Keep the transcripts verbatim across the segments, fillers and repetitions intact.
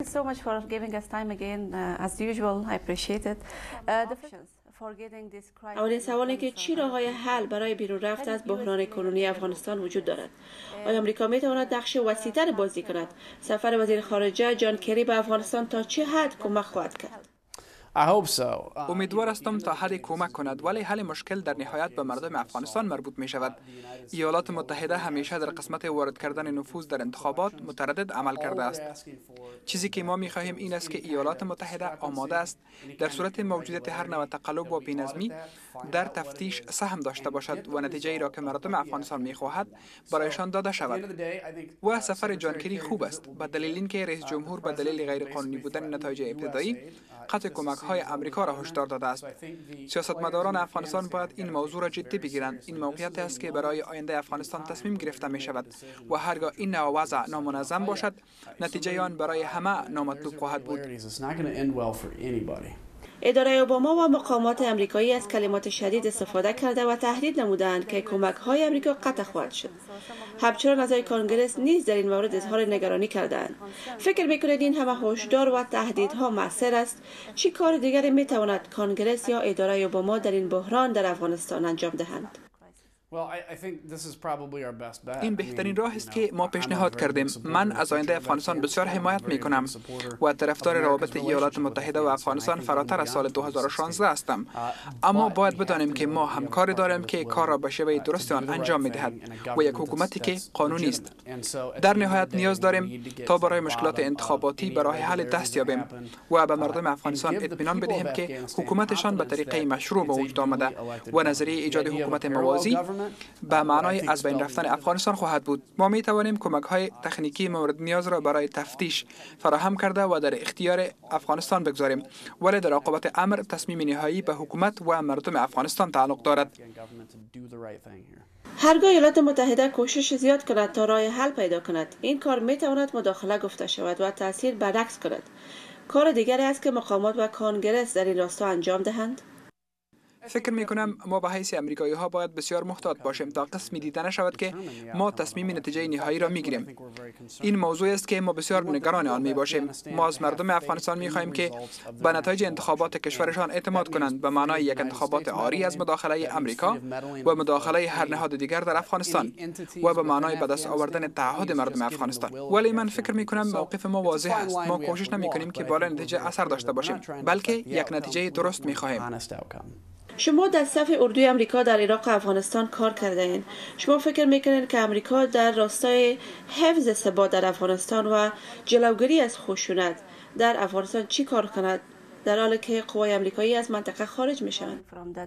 so much for giving us time again. Uh, as usual, I appreciate it. Uh, the for getting this crisis. اولین سوالی که چی راه‌های حل برای بیرون رفت از بحران کنونی افغانستان وجود دارد؟ آیا آمریکا می‌تواند نقش وسیع‌تر بازی کند؟ سفر وزیر خارجه جان کری به افغانستان تا چه حد کمک خواهد کرد؟ امیدوار هستم تا حد کمک کند، ولی حل مشکل در نهایت به مردم افغانستان مربوط می شود. ایالات متحده همیشه در قسمت وارد کردن نفوذ در انتخابات متردد عمل کرده است. چیزی که ما می خواهیم این است که ایالات متحده آماده است در صورت موجودیت هر نوع تقلب و بی‌نظمی در تفتیش سهم داشته باشد و نتیجه ای را که مردم افغانستان می خواهد برایشان داده شود. و سفر جان کری خوب است به دلیل اینکه رئیس جمهور به دلیل غیر قانونی بودن نتایج ابتدایی قطع کمک های آمریکا را هشدار داده است. سیاستمداران افغانستان باید این موضوع را جدی بگیرند. این موقعیت است که برای آینده افغانستان تصمیم گرفته می شود و هرگاه این نوع وضع نامنظم باشد نتیجه آن برای همه نامطلوب خواهد بود. اداره اوباما و مقامات امریکایی از کلمات شدید استفاده کرده و تهدید نمودند که کمک های امریکا قطع خواهد شد. همچنان اعضای کانگرس نیز در این مورد اظهار نگرانی کردند. فکر می‌کنید این همه هشدار و تهدیدها مؤثر است؟ چی کار دیگری می‌تواند کانگرس یا اداره اوباما در این بحران در افغانستان انجام دهند؟ این بهترین راه است که ما پیشنهاد کردیم. من از آینده افغانستان بسیار حمایت می کنم و طرفدار روابط ایالات متحده و افغانستان فراتر از سال دو هزار و شانزده هستم. اما باید بدانیم که ما همکاری داریم که کار را به شیوه درست آن انجام می دهد و یک حکومتی که قانونی است. در نهایت نیاز داریم تا برای مشکلات انتخاباتی به راه حل دست یابیم و به مردم افغانستان اطمینان بدهیم که حکومتشان به طریقه مشروع به وجود آمده و نظریه ایجاد حکومت موازی به معنای از بین رفتن افغانستان خواهد بود. ما می توانیم کمک های تکنیکی مورد نیاز را برای تفتیش فراهم کرده و در اختیار افغانستان بگذاریم، ولی در عاقبت امر تصمیم نهایی به حکومت و مردم افغانستان تعلق دارد. هرگاه ایالات متحده کوشش زیاد کند تا راه حل پیدا کند، این کار می تواند مداخله گفته شود و تاثیر برعکس کند. کار دیگری است که مقامات و کانگرس در این راستا انجام دهند. فکر می کنم ما به حیث امریکایی ها باید بسیار محتاط باشیم تا قسمی دیده نشود که ما تصمیم نتیجه نهایی را می گیریم. این موضوع است که ما بسیار نگران آن می باشیم. ما از مردم افغانستان می خواهیم که به نتایج انتخابات کشورشان اعتماد کنند به معنای یک انتخابات عاری از مداخله امریکا و مداخله هر نهاد دیگر در افغانستان و به معنای به دست آوردن تعهد مردم افغانستان. ولی من فکر می کنم موقف ما واضح است. ما کوشش نمی کنیم که بالای نتیجه اثر داشته باشیم، بلکه یک نتیجه درست می خواهیم. شما در صف اردوی امریکا در عراق و افغانستان کار کرده اید. شما فکر میکنید که امریکا در راستای حفظ ثبات در افغانستان و جلوگیری از خشونت در افغانستان چی کار کند در حالی که قوای امریکایی از منطقه خارج میشوند؟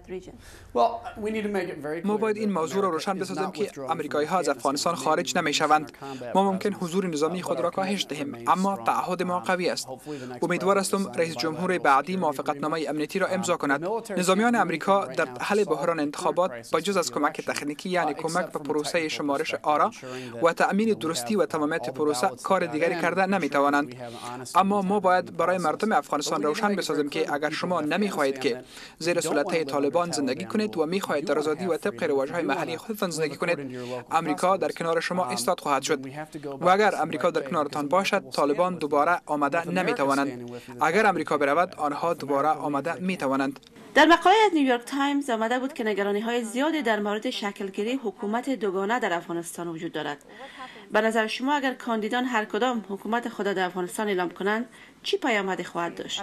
ما باید این موضوع را روشن بسازیم که امریکایی ها از افغانستان خارج نمیشوند. ما ممکن حضور نظامی خود را کاهش دهیم، اما تعهد ما قوی است. امیدوار هستم رئیس جمهور بعدی موافقتنامه امنیتی را امضا کند. نظامیان امریکا در حل بحران انتخابات با جز از کمک تکنیکی یعنی کمک به پروسه شمارش آرا و تأمین درستی و تمامیت پروسه کار دیگری کرده نمیتوانند. اما ما باید برای مردم افغانستان روشن بسازیم که اگر شما نمیخواهید که زیر سلطه طالبان زندگی کنید و میخواهید در آزادی و طبق رواج‌های محلی خودتان زندگی کنید، امریکا در کنار شما ایستاد خواهد شد. و اگر امریکا در کنارتان باشد، طالبان دوباره آمده نمیتوانند. اگر امریکا برود، آنها دوباره آمده میتوانند. در مقاله از نیویورک تایمز آمده بود که نگرانی‌های زیادی در مورد شکلگیری حکومت دوگانه در افغانستان وجود دارد. به نظر شما اگر کاندیدان هر کدام حکومت خود در افغانستان اعلام کنند، چی پیامدی خواهد داشت؟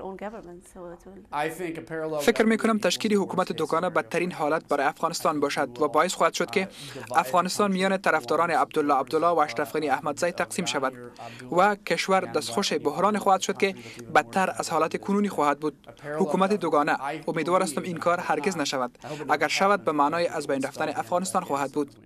فکر می کنم تشکیل حکومت دوگانه بدترین حالت برای افغانستان باشد و باعث خواهد شد که افغانستان میان طرفداران عبدالله عبدالله و اشرف غنی احمدزی تقسیم شود و کشور دستخوش بحران خواهد شد که بدتر از حالت کنونی خواهد بود. حکومت دوگانه امیدوار هستم این کار هرگز نشود. اگر شود به معنای از بین رفتن افغانستان خواهد بود.